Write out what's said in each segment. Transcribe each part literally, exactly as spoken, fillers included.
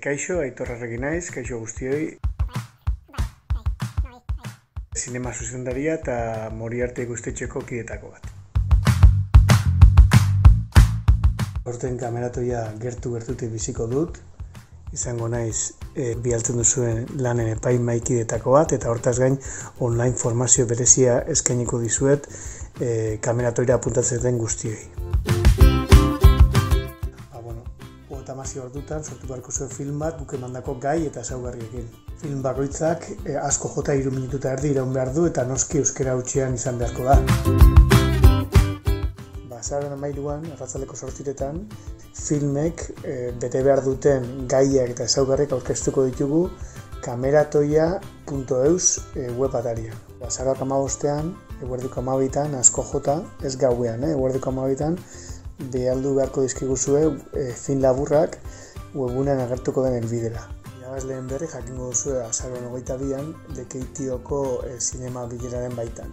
kaixo, Aitor Arregi naiz, kaixo guztioi. Zinema zuzendaria eta Moriarte Guztetxeko kidetako bat. Horten kameratoia gertu-gertutik biziko dut. Izango naiz e, bialtzen duzuen lanen epaimaikidetako bat, eta hortaz gain online formazio berezia eskainiko dizuet e, kameratoira apuntatzen den guztioi. Ba, bueno, hogeita hamasei ordutan sortu beharko zuen film bat guk emandako gai eta ezaugarriekin. Film bakoitzak e, asko jota hiru minututa erdi iraun behar du eta noski euskara hutsean izan beharko da. Azaroaren hamairuan, arratzaldeko zortziretan, filmek e, bete behar duten gaiak eta ezaugarriak aurkeztuko ditugu kameratoia puntu eus e, web atarian. Azaroak hamabostean, eguerdiko hamabitan, asko jota, ez gauean, eh? eguerdiko hamabitan, behaldu beharko dizkiguzue e, film laburrak webunean agertuko den helbidera. Irabazleen berri jakingo duzue azaroan hogeita bian, Lekeitioko e, zinema bileraren baitan.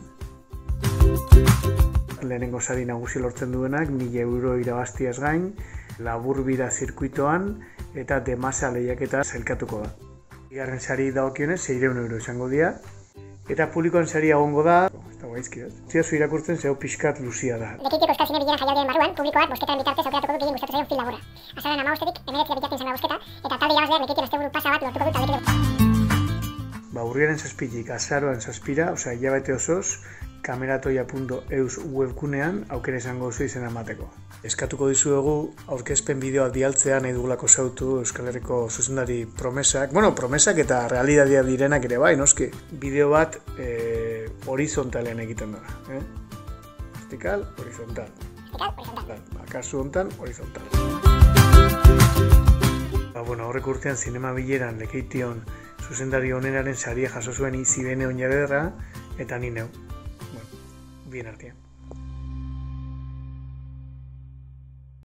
Lehenengo sari nagusi lortzen duenak, mila euro irabaztiaz gain, laburbida zirkuitoan eta demasa lehiaketa sailkatuko da. Bigarren sari dagokionez, seiehun euro izango dira, eta publikoan sari egongo da, ez dago gaizki, ez? Ziazu irakurtzen zeu pixkat luzia da. Lekeitioko euskal zine bileran jaialdien barruan, publikoak bosketaren bitartez aukeratuko du gehien gustatu zaion film laburra. Azaroan hamabostetik hemeretzi bitartean izango da bosketa, eta talde irabazleak Lekeition asteburu pasa bat lortuko du taldekideok. Ba, urriaren zazpitik, azaroan zazpira, osea, hilabete osoz, kameratoia puntu eus webgunean aukera izango duzu izena emateko. Eskatuko dizuegu aurkezpen bideoa bialtzea nahi dugulako zautu Euskal Herriko zuzendari promesak, bueno, promesak eta realitatea direnak ere bai, noski. Bideo bat e, horizontalean egiten dara. Eh? Vertikal, horizontal. Vertikal, horizontal. Ba, kasu hontan, horizontal. Ba, bueno, horrek urtean zinema bileran Lekeition zuzendari oneraren saria jaso zuen Izibene Oñaderra eta ni neu. Bien artean.